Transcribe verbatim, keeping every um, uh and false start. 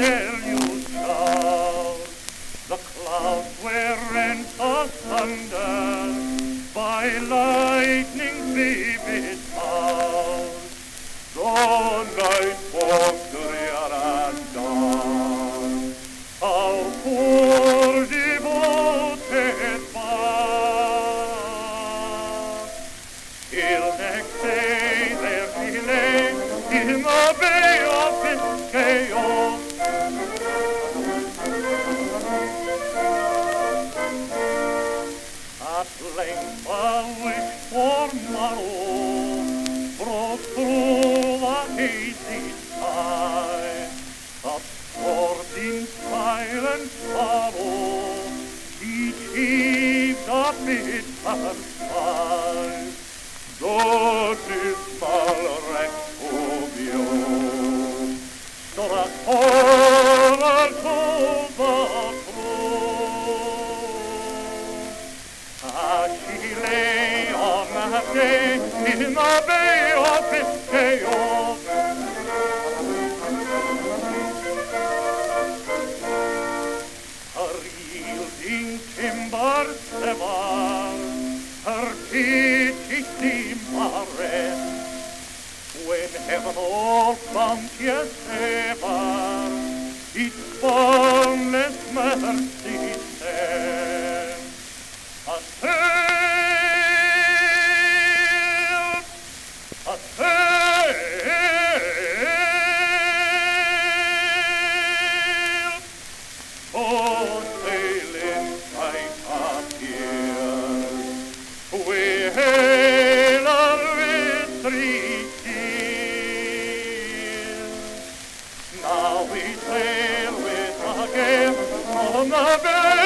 deluge showers. The clouds were rent asunder by lightning's vivid powers. The night was drear and dark. How poor devoted bark! Till next day there he lay in the Bay of Biscay. At length a wish for morrow broke through the hazy sky. Absorbed in silent sorrow, each heaved a bitter sigh. The dismal wreck of you stood a horror to the floor. As she lay on that day in the Bay of Biscay, her yielding timbers severed, her pity seemed a rest. When heaven all bounteous ever its boundless mercy sent, a sail, a sail, oh, sailing sight appears, we hail her with three cheers. Now we sail with a gale on the Bay